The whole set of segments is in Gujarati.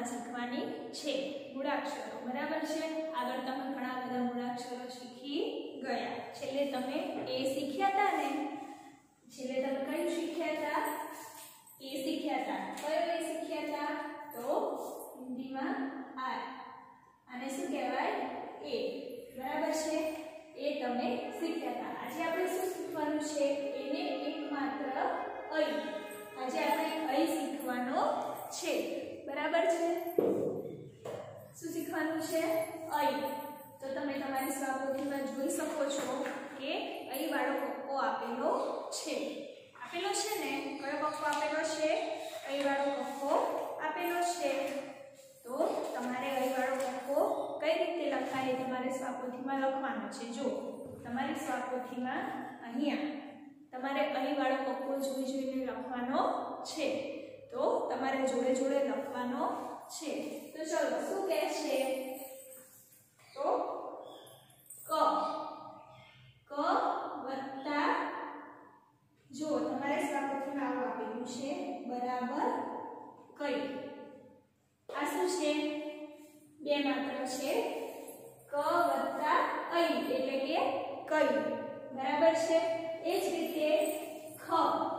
શીખવાની છે મૂળાક્ષરો, બરાબર છે। આગળ તમે ઘણા બધા મૂળાક્ષરો શીખી ગયા। છેલ્લે તમે એ શીખ્યા હતા ને, છેલ્લે તમે કયું શીખ્યા હતા? એ શીખ્યા હતા। કયો એ શીખ્યા હતા? તો હિન્દીમાં આર, આને શું કહેવાય? એ, બરાબર છે। એ તમે શીખ્યા હતા। આજે આપણે શું શીખવાનું છે? એને એકમાત્ર અઈ, આજે આપણે અઈ શીખવાનો છે, બરાબર છે। શું શીખવાનું છે? અઈ। તો તમે તમારી સ્વપોથીમાં જોઈ શકો છો કે અઈ વાળો કક્કો આપેલો છે, આપેલો છે ને? કયો કક્કો આપેલો છે? અઈ વાળો કક્કો આપેલો છે। તો તમારે અઈ વાળો કક્કો કઈ રીતે લખાય તમારે સ્વપોથીમાં લખવાનો છે। જો તમારી સ્વપોથીમાં અહીંયા તમારે અઈ વાળો કક્કો જોઈને લખવાનો છે, તો તમારે જોડે જોડે લખવાનો છે। તો ચલો શું કહે છે? તો ક વત્તા, જો તમારે સ્વપોથીમાં આવું આપેલું છે, બરાબર કઈ, આ શું છે? બે માત્ર છે, ક વત્તા અઈ એટલે કે કઈ, બરાબર છે। એ જ રીતે ખ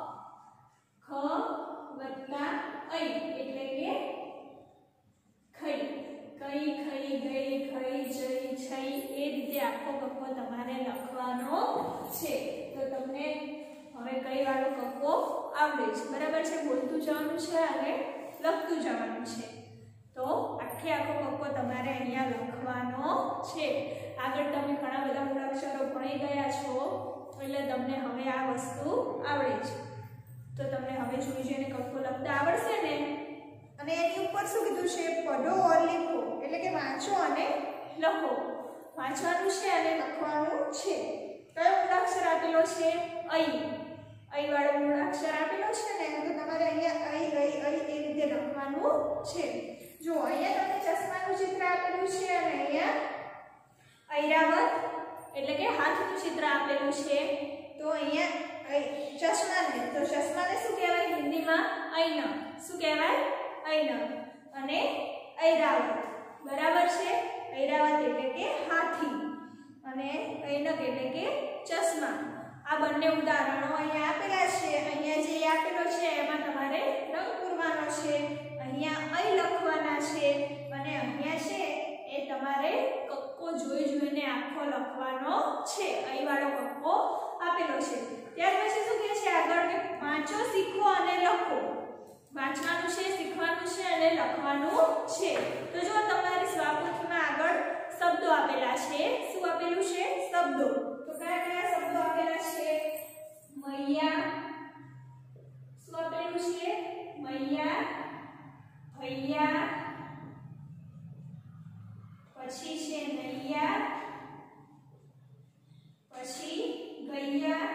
વત્તા અઈ એટલે કે ખઈ, કઈ, ખઈ, ગઈ, ખઈ, જઈ, છઈ, એ રીતે આખો કક્કો તમારે લખવાનો છે। તો તમને હવે કઈ વાળો કક્કો આવડે છે, બરાબર છે? બોલતું જવાનું છે અને લખતું જવાનું છે। તો આખો કક્કો તમારે અહીંયા લખવાનો છે। આગળ તમે ઘણા બધા મૂળાક્ષરો ભણી ગયા છો એટલે તમને હવે આ વસ્તુ આવડે છે, તો તમને હવે જોઈને કક્કો લખતા આવડશે ને। અને એની ઉપર શું કીધું છે? પઢો ઓર લીખો, એટલે કે વાંચો અને લખો, વાંચવાનું છે અને લખવાનું છે। કયો મૂળાક્ષર આપેલો છે? અઈ, અઈ વાળો મૂળાક્ષર આપેલો છે ને, તો તમારે અહીંયા અઈ, અઈ, અઈ એ રીતે લખવાનું છે। જો અહીંયા તમને ચશ્માનું ચિત્ર આપેલું છે અને અહીંયા ઐરાવત એટલે કે હાથનું ચિત્ર આપેલું છે, તો અહીંયા ચશ્માને, તો ચશ્માને શું કહેવાય હિન્દીમાં? ઐનક, શું કહેવાય? ઐનક, અને ઐરાવત, બરાબર છે? ઐરાવત એટલે કે હાથી અને ઐનક એટલે કે ચશ્મા। આ બંને ઉદાહરણો અહીંયા આપેલા છે। અહીંયા જે આપેલો છે એમાં તમારે રંગ પૂરવાનો છે, અહીંયા અઈ લખવાના છે અને અહીંયા છે એ તમારે કક્કો જોઈને આખો લખવાનો છે। અઈ વાળો કક્કો આપેલો છે। ત્યાર પછી શું કહે છે આગળ? કે વાંચો, શીખો અને લખો, વાંચવાનું છે, શીખવાનું છે અને લખવાનું છે। તો જો તમારી સ્વપોથીમાં આગળ શબ્દો આપેલા છે, શું આપેલું છે? શબ્દો। તો કયા કયા શબ્દો આપેલા છે? મૈયા, શું આપેલું છે? મૈયા, ભૈયા, પછી છે નૈયા, પછી ગૈયા,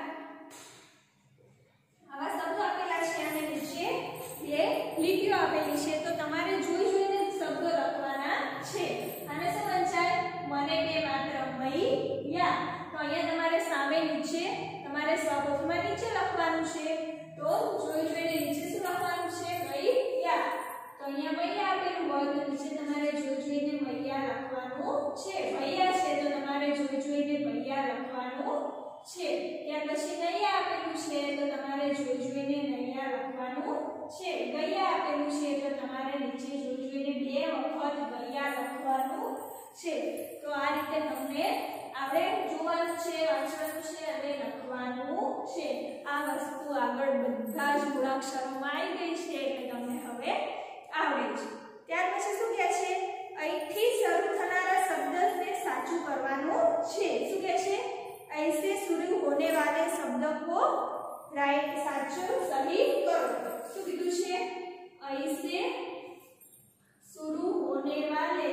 આવા શબ્દો આપેલા છે અને નીચે બે લીટીઓ આપેલી છે। તો તમારે જોઈને શબ્દો લખવાના છે। આને શું વંચાય? મને બે માત્ર મૈયા। તો અહીંયા તમારે સામે નીચે તમારે સ્વપોથીમાં નીચે લખવાનું છે, તો જોઈને નીચે શું લખવાનું છે? મૈયા। તો અહીંયા મૈયા આપેલું હોય તો નીચે તમારે જોઈને મૈયા લખવાનું છે। મૈયા છે તો તમારે જોઈને મૈયા લખવાનું છે। ત્યાર પછી નૈયા આપેલું છે તો તમારે જોઈને નૈયા લખવાનું છે। ગૈયા આપેલું છે તો તમારે નીચે જોઈને બે વખત ગૈયા લખવાનું છે। તો આ રીતે તમને આપણે જોવાનું છે, વાંચવાનું છે અને લખવાનું છે। આ વસ્તુ આગળ બધા જ મૂળાક્ષરોમાં આવી ગઈ છે એટલે તમને હવે આવડે છે। ત્યાર પછી શું કહે છે? અહીંથી શરૂ થનારા શબ્દને સાચું કરવાનું છે। શું કહે છે? ऐसे शुरू होने वाले शब्द को राइट साचो सही करो। શું કીધું છે? ऐसे शुरू होने वाले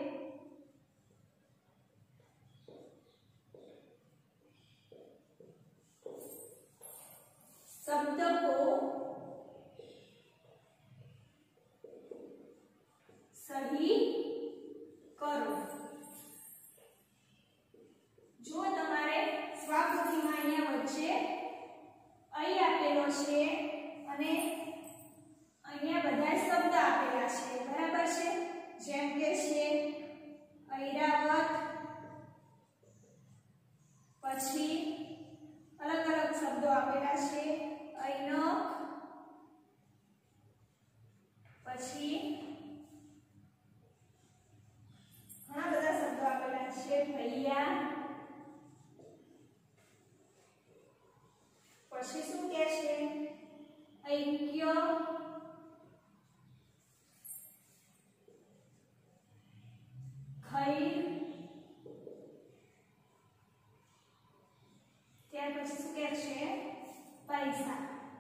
शब्द को सही करो। જો તમારે સ્વપોથીમાં અહીંયા વચ્ચે અઈ આપેલો છે અને અહીંયા બધા શબ્દ આપેલા છે, બરાબર છે? પછી ઘણા બધા શબ્દો આપેલા છે ભૈયા, પછી શું કે છે ઐક્ય, ખૈર, ત્યાર પછી શું કે છે પૈસા।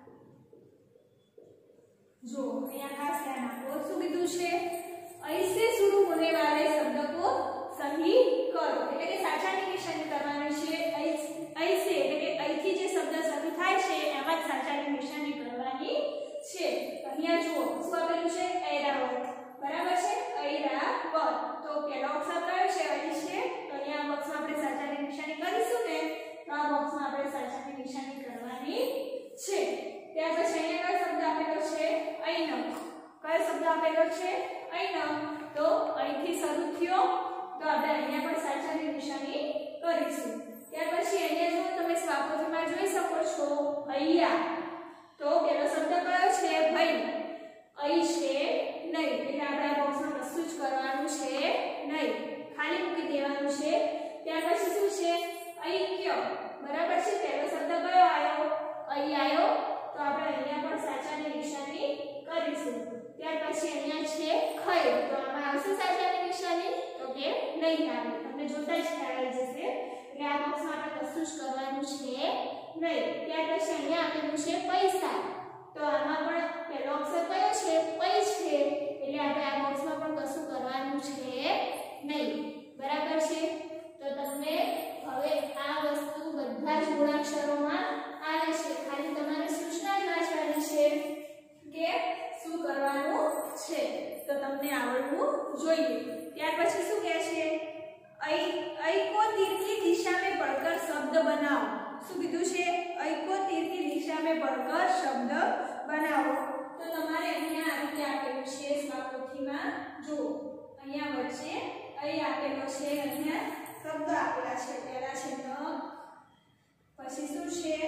जो यहाँ खास ध्यान आपको શું કીધું છે ऐसे शुरू होने वाले शब्द को सही करो એટલે કે સાચાની નિશાની કરવાની છે। ऐसे એટલે કે અહીંથી જે શબ્દ શરૂ થાય છે એમાં જ સાચાની નિશાની કરવાની છે। અહીંયા જુઓ શું આપેલું છે ઐરાવત, બરાબર છે ઐરાવત, તો પહેલો અક્ષર કયો છે અહીં છે, તો અહીંયા બોક્સમાં આપણે સાચાની નિશાની કરીશું ને, તો આ બોક્સમાં આપણે સાચાની નિશાની કરવાની છે। ત્યાર પછી અહીંયા કયો શબ્દ આપેલો છે ऐनम, કયો શબ્દ આપેલો છે ऐनम, તો અહીંથી શરૂ થયો તો આપણે અહીંયા પણ સાચાની નિશાની કરીશું। ત્યાર પછી અહીંયા જો તમે સ્વાપોથીમાં જોઈ શકો છો ભૈયા, તો પહેલો શબ્દ કયો છે ભઈ, અહીં છે નહીં એટલે આપણે આ બોક્સમાં કશું જ કરવાનું છે નહીં, ખાલી મૂકી દેવાનું છે। ત્યાર પછી શું છે ઐક્ય, બરાબર છે, પહેલો શબ્દ કયો આવ્યો અહીં આવ્યો, તો આપણે અહીંયા પણ સાચાની નિશાની કરીશું। ત્યાર પછી અહીંયા છે ખૈર, તો આમાં આવશે સાચાની નિશાની, તો કે નહીં આવે, તમને જોતા જ ખ્યાલ આવી જશે, એટલે આ બોક્સમાં આપણે કશું જ કરવાનું છે નહીં। ત્યાર પછી અહીંયા આપેલું છે પૈસા, તો આમાં પણ પહેલો અક્ષર કયો છે પૈ છે, એટલે આપણે આ બોક્સમાં પણ કશું કરવાનું છે નહીં, બરાબર છે। તો તમને હવે આ વસ્તુ બધા જ મૂળાક્ષરોમાં આવે છે, ખાલી તમારે સૂચના જ વાંચવાની છે કે શું કરવાનું છે, તો તમને આવડવું જોઈએ। ત્યાર પછી શું કહે છે ऐ को तीर की दिशा में बढ़कर शब्द बनाओ, શું કીધું છે ऐ को तीर की दिशा में बढ़कर शब्द बनाओ, તો તમારે અહીંયા આ રીતે આપેલું છે સ્વાપોથીમાં, જો અહીંયા વચ્ચે અહીં આપેલો છે, અહીંયા શબ્દ આપેલા છે, પહેલા છે ન, પછી શું છે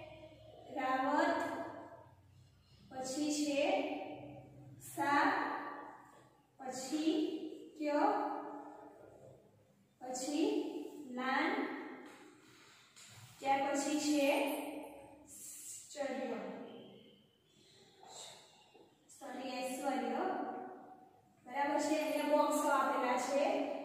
રાવત, પછી છે સા, પછી ક્ય, પછી લાન, ત્યાર પછી છે ચર્ય, સોરી ઐશ્વર્ય, બરાબર છે। અહીંયા બોક્સ આપેલા છે,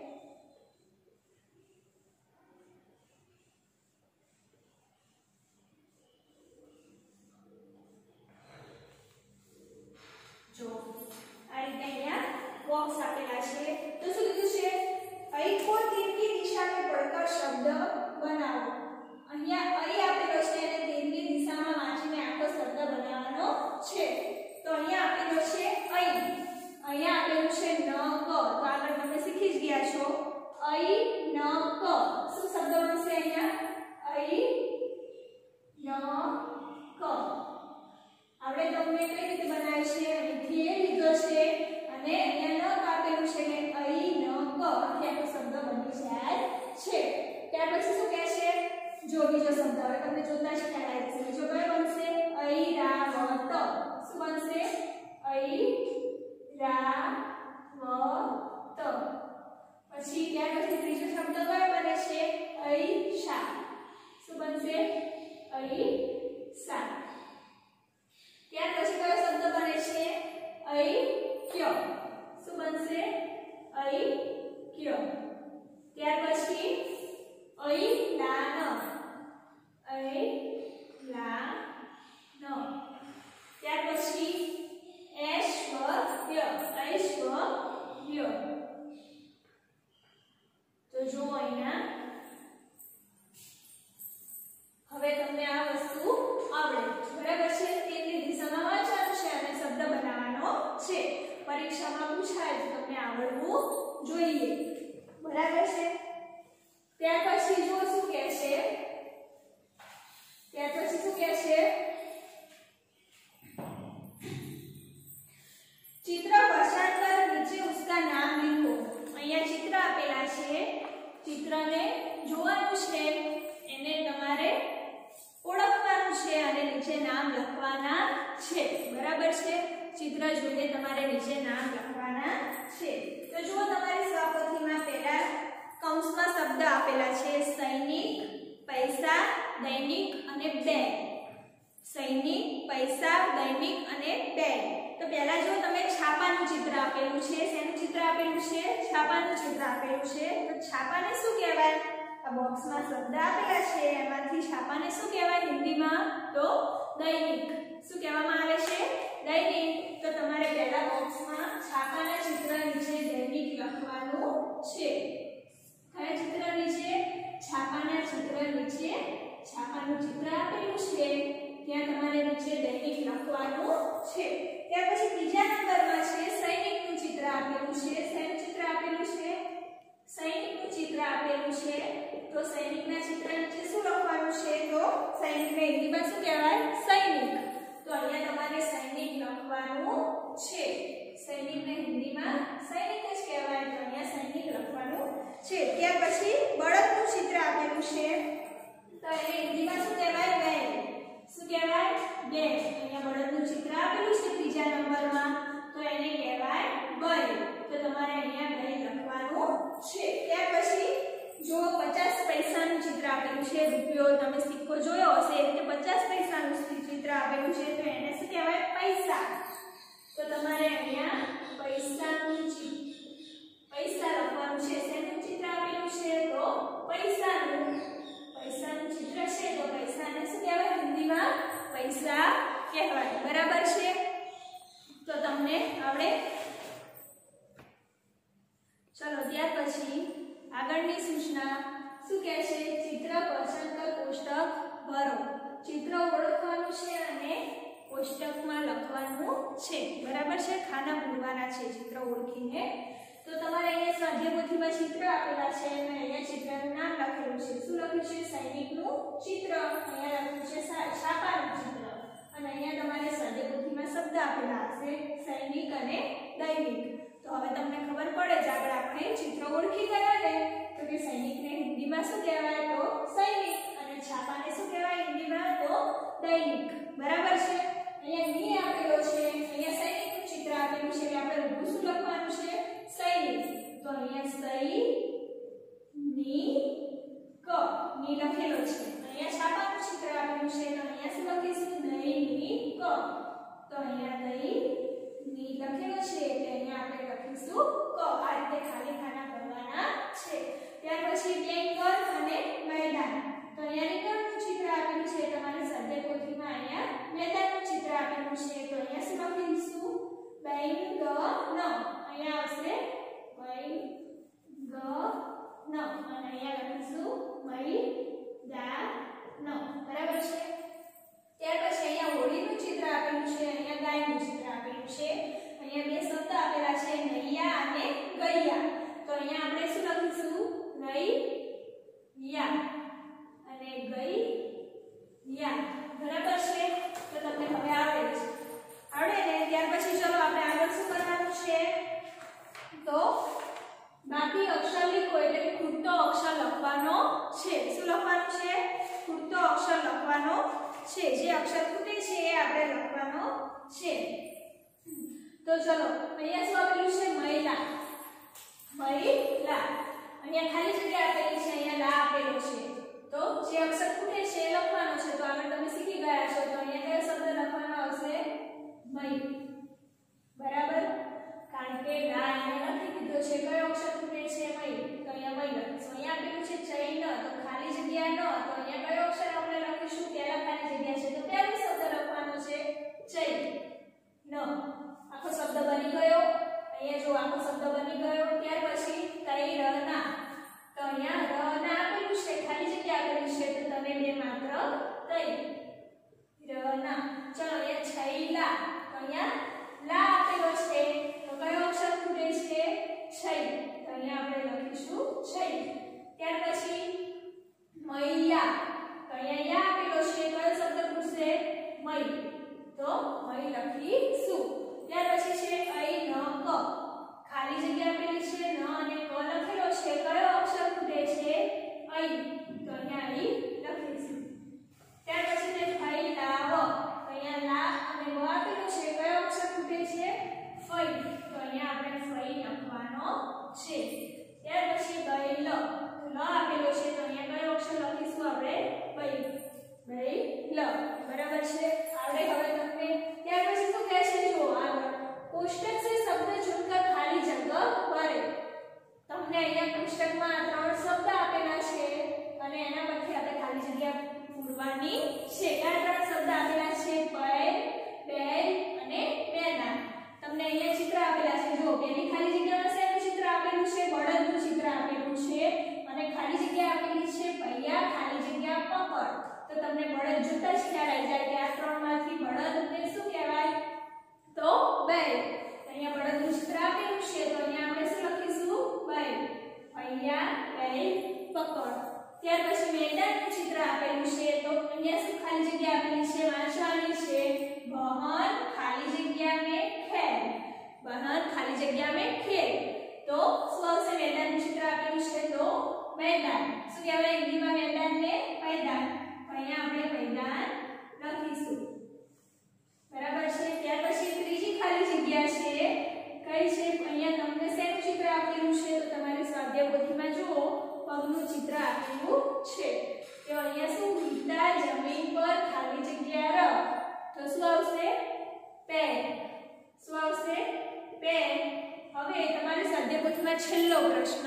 જો આ રીતે અહીંયા બોક્સ આપેલા છે, તો શું કીધું છે ऐ को तीर की दिशा में बढ़कर शब्द बनाओ, અહીંયા ऐ આપેલો છે અને તીરની દિશામાં વાંચીને આખો શબ્દ બનાવવાનો છે, તો અહીંયા આપેલો છે ऐ, અહીંયા આપેલું છે ન ક, તો આગળ તમે શીખી જ ગયા છો ऐ ન ક, શું શબ્દ બનશે અહીંયા ऐ ન ક, આપણે તમને કઈ રીતે બનાવી છે અહીંથી એ લીધો છે અને અહીંયા ન આપેલું છે કે અહીં ન ક, આથી આપણો શબ્દ બની જાય છે। ત્યાર પછી શું કહે છે જો બીજો શબ્દ, હવે તમને જોતા જ ખ્યાલ આવી જશે, બીજો કયો બનશે ઐરાવત, શું બનશે ઐરાવત, પછી ત્યાર પછી ત્રીજો શબ્દ કયો બને છે ઐશા, શું બનશે ઐશા। ત્યાર પછી કયો શબ્દ બને છે ઐક્ય, શું બનશે ઐક્ય। ત્યાર પછી ઐલાન, ઐલાન, ત્યાર પછી ઐશ્વર્ય, ઐશ્વર્ય, તો જો અહીંયા હવે તમને આ વસ્તુ આવડે, બરાબર છે, તેની દિશામાં વાંચવાનું છે અને શબ્દ બનાવવાનો છે, પરીક્ષામાં પૂછાય તો તમને આવડવું જોઈએ, બરાબર છે। ત્યાર પછી જો શું કહે છે, ત્યાર પછી શું કહે છે चित्र पसंद कर नीचे उसका नाम लिखो, અહીંયા ચિત્ર આપેલા છે, ચિત્રને જોવાનું છે, એને તમારે ઓળખવાનું છે અને નીચે નામ લખવાના છે, બરાબર છે। ચિત્ર જોઈને તમારે નીચે તો જુઓ તમારી સ્વપોથીમાં પહેલા કૌંસમાં શબ્દ આપેલા છે સૈનિક, પૈસા, દૈનિક અને બેગ. સૈનિક, પૈસા, દૈનિક અને બેગ. તો પહેલા જો તમે છાપાનું ચિત્ર આપેલું છે, શેનું ચિત્ર આપેલું છે? છાપાનું ચિત્ર આપેલું છે. તો છાપાને શું કહેવાય? આ બોક્સમાં શબ્દ આપેલા છે એમાંથી છાપાને શું કહેવાય હિન્દીમાં? તો દૈનિક. શું કહેવામાં આવે છે? દૈનિક. તો તમારે પહેલા બોક્સમાં છાપાના ચિત્ર નીચે દૈનિક લખવાનું છે. કયા ચિત્ર નીચે? છાપાના ચિત્ર નીચે છાપાનું ચિત્ર આપેલું છે ત્યાં તમારે નીચે દૈનિક લખવાનું છે. ત્યાર પછી બીજા નંબરમાં છે સૈનિકનું ચિત્ર આપેલું છે. શેનું ચિત્ર આપેલું છે? સૈનિકનું ચિત્ર આપેલું છે. તો સૈનિકના ચિત્ર નીચે શું લખવાનું છે? તો સૈનિકને હિન્દીમાં શું કહેવાય? સૈનિક. તો અહીંયા તમારે સૈનિક લખવાનું છે. સૈનિકને હિન્દીમાં સૈનિક જ કહેવાય. તો અહીંયા સૈનિક લખવાનું છે. ત્યાર પછી બળદનું ચિત્ર આપેલું છે. તો એને હિન્દીમાં શું કહેવાય? બેલ. શું કહેવાય? બેલ. અહીંયા બળદનું ચિત્ર આપેલું છે ત્રીજા નંબરમાં. તો એને કહેવાય બેલ. તો તમારે અહીંયા બેલ લખવાનું છે. ત્યાર પછી જો 50 પૈસાનું ચિત્ર આપેલું છે. રૂપિયો તમે સિક્કો જોયો હશે એટલે 50 પૈસાનું ચિત્ર આપેલું છે. તો એને શું કહેવાય? પૈસા. તો તમારે અહીંયા પૈસાનું પૈસા લખવાનું છે. શેનું ચિત્ર આપેલું છે? તો પૈસાનું. પૈસાનું ચિત્ર છે તો પૈસાને શું કહેવાય હિન્દીમાં? પૈસા કહેવાય. બરાબર છે? તો તમને આવડે? ચલો ત્યાર પછી આગળની સૂચના શું કહે છે? ચિત્ર પસંદ કર કોષ્ટક ભરો. ચિત્ર ઓળખવાનું છે અને કોષ્ટકમાં લખવાનું છે. બરાબર છે? ખાના પૂરવાના છે ચિત્ર ઓળખીને. તો તમારે અહીંયા સ્વાધ્યાયપોથીમાં ચિત્ર આપેલા છે અને અહીંયા ચિત્રનું નામ લખેલું છે. શું લખ્યું છે? સૈનિકનું ચિત્ર. અહીંયા લખ્યું છે છાપાનું ચિત્ર. અને અહીંયા તમારે સ્વાધ્યાયપોથીમાં શબ્દ આપેલા હશે સૈનિક અને દૈનિક. તો હવે તમને ખબર પડે જ આગળ આપણે ચિત્ર ઓળખી ગયા ને તો કે સૈનિકને હિન્દીમાં શું કહેવાય? તો સૈનિક. અને છાપાને શું કહેવાય હિન્દીમાં? તો દૈનિક. બરાબર છે? અહીંયા ની આપેલો છે. અહીંયા સૈનિકનું ચિત્ર આપેલું છે એટલે આપણે રૂ શું લખવાનું છે? સૈનિક. તો અહીંયા સૈનિક ની લખેલો છે. અહીંયા છાપાનું ચિત્ર આપેલું છે તો અહીંયા શું લખીશું? દૈનિક. તો અહીંયા દૈનિક લખેલો છે એટલે અહીંયા આપણે લખીશું ક. આ રીતે ખાલી ખાના ભરવાના છે. ત્યાર પછી બેંગર અને મેદાન. તો અહીંયા રીંગણનું ચિત્ર આપેલું છે. તમારે સ્વાધ્યાયપોથીમાં અહીંયા મેદાનનું ચિત્ર આપેલું છે. તો અહીંયા શું લખીશું? બેંગન. અહીંયા આવશે બેંગન અને અહીંયા લખીશું મેદાન. બરાબર છે? ત્યાર પછી અહીંયા હોળીનું ચિત્ર આપેલું છે. અહીંયા ગાયનું ચિત્ર આપેલું છે. અહીંયા બે શબ્દ આપેલા છે નૈયા અને ગૈયા. તો અહીંયા આપણે શું લખીશું? નૈયા અને ગૈયા. બરાબર છે? તો તમને હવે આવડે છે. આવડે ને? ત્યાર પછી ચલો આપણે આગળ શું કરવાનું છે? તો બાકી અક્ષર લીખો એટલે કે ખૂટતો અક્ષર લખવાનો છે. શું લખવાનું છે? ખૂટતો અક્ષર લખવાનો છે. જે અક્ષર ખૂટે છે એ આપણે લખવાનો છે. તો ચલો અહીંયા શું આપેલું છે? મહિલા. મહિલા. અહીંયા ખાલી જગ્યા આપેલી છે. અહીંયા લા આપેલો છે. તો જે અક્ષર ખૂટે છે એ લખવાનો છે. તો આગળ તમે શીખી ગયા છો. તો અહીંયા કયો શબ્દ લખવાનો આવશે? મય. બરાબર? કારણ કે લા અહીંયા લખી દીધો છે. કયો અક્ષર ખૂટે છે? મય. તો અહીંયા મય લખીશું. અહીંયા આપેલું છે ચૈન. તો ખાલી જગ્યા ન. તો અહીંયા કયો અક્ષર આપણે લખીશું? પહેલા ખાલી જગ્યા છે તો પહેલો શબ્દ લખવાનો છે ચૈન. આખો શબ્દ બની ગયો. અહીંયા જો આખો શબ્દ બની ગયો. ત્યાર પછી તૈરના. તો અહીંયા રના આપેલું છે. ખાલી જગ્યા આપેલું છે તો તમે બે માત્ર તૈ. રના. ચલો અહીંયા છૈલા. તો અહીંયા લા આપેલો છે તો કયો અક્ષર ખૂટે છે? છૈ. તો અહીંયા આપણે લખીશું છૈ. ત્યાર પછી મૈયા. તો અહીંયા યા આપેલો છે. કયો શબ્દ ખૂટશે? મય. તો મય લખીશું. ત્યાર પછી છે ઐન. છે. ત્યાર પછી બૈલ, લ આપેલો છે તો અહીંયા કયો અક્ષર લખીશું આપણે? બૈલ. બરાબર છે, આવડે હવે તમને. ત્યાર પછી શું કહે છે જો આગળ, कोष्टक से शब्द चुनकर खाली जगह भरे. તમને અહીંયા કોષ્ટકમાં ત્રણ શબ્દ આપેલા છે અને એના પરથી આપણે ખાલી જગ્યા પૂરવાની છે. આ ત્રણ શબ્દ આપેલા છે बैल, बैल અને मैदान. તમને અહીંયા ચિત્ર આપેલા છે જો, પેલી ખાલી જગ્યામાં શેનું ચિત્ર આપેલું છે? બળદનું ચિત્ર આપેલું છે અને ખાલી જગ્યા આપેલી છે પૈયા, ખાલી જગ્યા પકડ. તો તમને બળદ જોતા જ ખ્યાલ આવી જાય કે આ ત્રણમાંથી બળદને શું કહેવાય? તો बैल. અહીંયા બળદનું ચિત્ર આપેલું છે તો અહીંયા આપણે શું લખીશું? बैल. પૈયા, बैल, પકડ. ત્યાર પછી મેદાનનું ચિત્ર આપેલું છે તો અહીંયા શું ખાલી જગ્યા આપેલી છે? વાંચવાની છે बहन ખાલી જગ્યા में खेल. बहन ખાલી જગ્યા में खेल. તો શું આવશે? મેદાનનું ચિત્ર આપેલું છે તો मैदान. શું કહેવાય હિન્દીમાં મેદાનને? मैदान. અહીંયા આપણે मैदान લખીશું. બરાબર છે. ત્યાર પછી ત્રીજી ખાલી જગ્યા છે કઈ છે? અહીંયા તમને શેનું ચિત્ર આપેલું છે? તો તમારી સ્વાધ્યાય પોથીમાં જુઓ પગનું ચિત્ર આપેલું છે. તો અહીંયા શું? ગીતા જમીન પર ખાલી જગ્યા રખ. તો શું આવશે? પેન. શું આવશે? પેન. હવે તમારી સ્વાધ્યાય પોથીમાં છેલ્લો પ્રશ્ન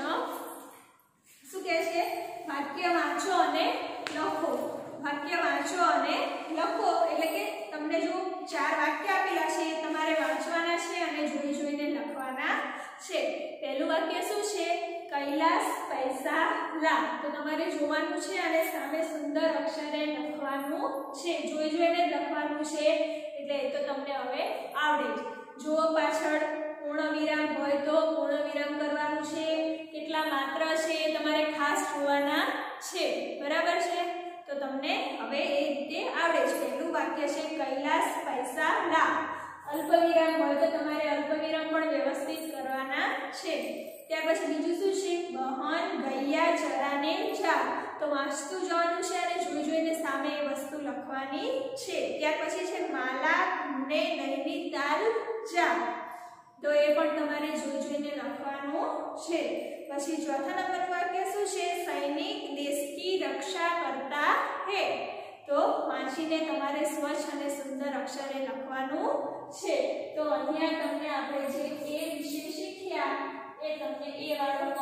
શું કહે છે? વાક્ય વાંચો અને લખો. વાક્ય વાંચો અને લખો એટલે કે તમને જો 4 વાક્ય આપેલા છે તમારે વાંચવાના છે અને જોઈ જોઈને લખવાના છે. પહેલું વાક્ય શું છે? કૈલાસ પૈસા લા. તો તમારે જોવાનું છે અને સામે સુંદર અક્ષરે લખવાનું છે. જોઈ જોઈને લખવાનું છે એટલે એ તો તમને હવે આવડે જ. જો પાછળ પૂર્ણ વિરામ હોય તો પૂર્ણ વિરામ કરવાનું છે. કેટલા માત્ર છે એ તમારે ખાસ જોવાના છે. બરાબર છે? તો તમને હવે એ રીતે આવડે છે. પહેલું વાક્ય છે કૈલાસ પૈસા લા. અલ્પવિરામ હોય તો તમારે અલ્પવિરામ પણ વ્યવસ્થિત કરવાના છે. ત્યાર પછી બીજું શું છે? બહન ગૈયા ચરાને જા. તો વાંચતું જવાનું છે અને જોઈ જોઈને સામે એ વસ્તુ લખવાની છે. ત્યાર પછી છે માલા ને નૈનીતાલ જા. તો એ પણ તમારે જોઈ જોઈને લખવાનું છે. પછી ચોથા નંબરનું વાક્ય શું છે? સૈનિક દેશ કી રક્ષા કરતા હે. તો વાંચીને તમારે સ્વચ્છ અને સુંદર અક્ષરે લખવાનું છે. તો અહીંયા તમને આપણે જે એ વિશે શીખ્યા એ તમને એ વાળો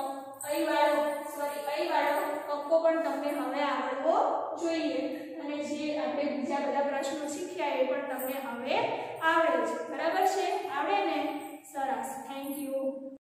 કક્કો પણ તમને હવે આવડવો જોઈએ અને જે આપણે બીજા બધા પ્રશ્નો શીખ્યા એ પણ તમને હવે આવડે છે. બરાબર છે? આવડે ને? સરસ. Thank you.